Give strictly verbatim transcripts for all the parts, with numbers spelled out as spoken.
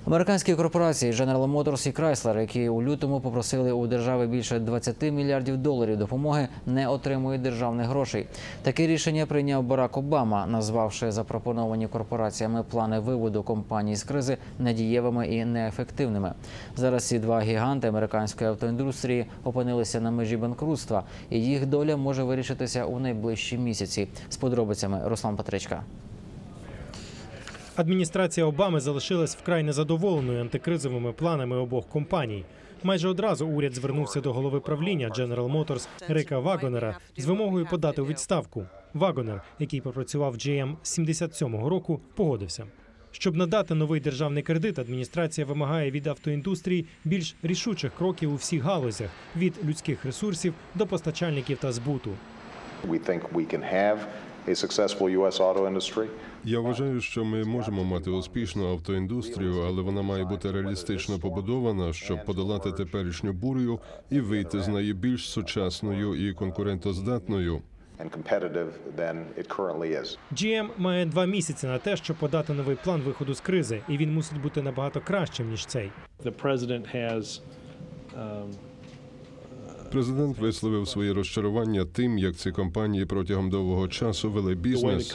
Американські корпорації General Motors і Chrysler, які у лютому попросили у держави більше двадцяти мільярдів доларів допомоги, не отримують державних грошей. Таке рішення прийняв Барак Обама, назвавши запропоновані корпораціями плани виводу компаній з кризи недієвими і неефективними. Зараз ці два гіганти американської автоіндустрії опинилися на межі банкрутства, і їх доля може вирішитися у найближчі місяці. З подробицями Руслан Петричка. Адміністрація Обами залишилась вкрай незадоволеною антикризовими планами обох компаній. Майже одразу уряд звернувся до голови правління General Motors Рика Вагонера з вимогою подати у відставку. Вагонер, який попрацював в джі ем з сімдесят сьомого року, погодився. Щоб надати новий державний кредит, адміністрація вимагає від автоіндустрії більш рішучих кроків у всіх галузях – від людських ресурсів до постачальників та збуту. Я вважаю, що ми можемо мати успішну автоіндустрію, але вона має бути реалістично побудована, щоб подолати теперішню бурю і вийти з неї більш сучасною і конкурентоздатною. джі ем має два місяці на те, щоб подати новий план виходу з кризи, і він мусить бути набагато кращим, ніж цей. Президент висловив своє розчарування тим, як ці компанії протягом довгого часу вели бізнес.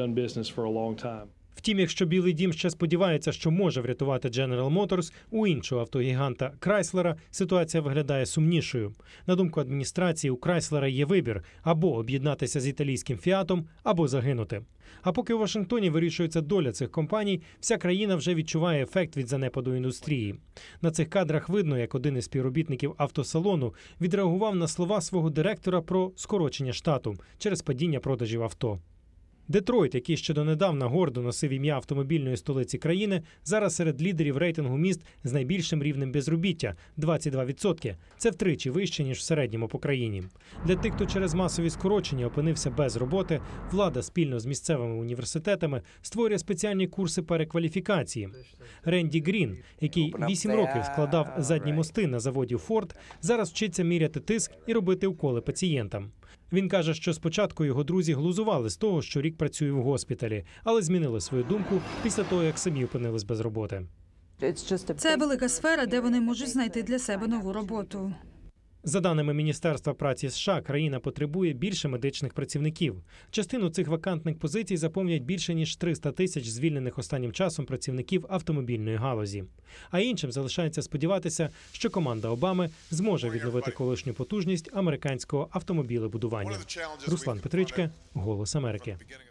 Втім, якщо Білий дім ще сподівається, що може врятувати General Motors, у іншого автогіганта Chrysler ситуація виглядає сумнішою. На думку адміністрації, у Chrysler є вибір – або об'єднатися з італійським Фіатом, або загинути. А поки у Вашингтоні вирішується доля цих компаній, вся країна вже відчуває ефект від занепаду індустрії. На цих кадрах видно, як один із співробітників автосалону відреагував на слова свого директора про скорочення штату через падіння продажів авто. Детройт, який ще донедавна гордо носив ім'я автомобільної столиці країни, зараз серед лідерів рейтингу міст з найбільшим рівнем безробіття – двадцять два відсотки. Це втричі вище, ніж в середньому по країні. Для тих, хто через масові скорочення опинився без роботи, влада спільно з місцевими університетами створює спеціальні курси перекваліфікації. Ренді Грін, який вісім років складав задні мости на заводі Форд, зараз вчиться міряти тиск і робити уколи пацієнтам. Він каже, що спочатку його друзі глузували з того, що рік працює в госпіталі, але змінили свою думку після того, як самі опинились без роботи. Це велика сфера, де вони можуть знайти для себе нову роботу. За даними Міністерства праці США, країна потребує більше медичних працівників. Частину цих вакантних позицій заповнять більше ніж триста тисяч звільнених останнім часом працівників автомобільної галузі. А іншим залишається сподіватися, що команда Обами зможе відновити колишню потужність американського автомобілебудування. Руслан Петричка, Голос Америки.